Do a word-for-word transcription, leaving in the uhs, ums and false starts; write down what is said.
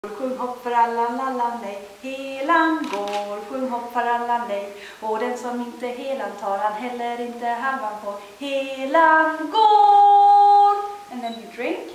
Sjung hopp för alla, lalla, nej. Helan går, sjung hopp för alla, nej. Och den som inte helan tar, han heller inte halvan får. Helan går. And then you drink.